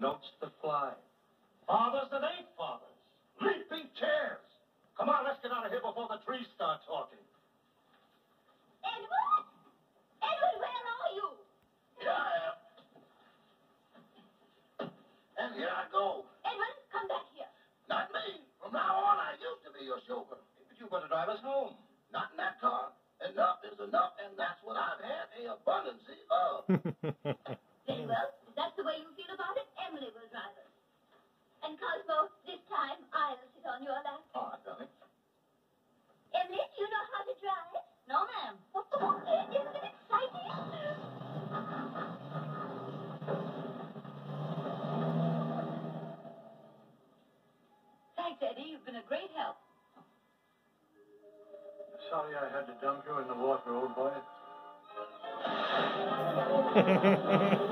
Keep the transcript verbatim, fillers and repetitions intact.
Notes to fly. Fathers that ain't fathers. Leaping chairs. Come on, let's get out of here before the trees start talking. Edward? Edward, where are you? Here I am. And here I go. Edward, come back here. Not me. From now on, I used to be your chauffeur. But you've got to drive us home. Not in that car. Enough is enough, and that's what I've had a abundance of. Very well. If that's the way you feel about it, Emily will drive us. And Cosmo, this time I'll sit on your lap. All right, darling. Emily, do you know how to drive? No, ma'am. Oh, isn't it exciting? Thanks, Eddie. You've been a great help. Sorry I had to dump you in the water, old boy.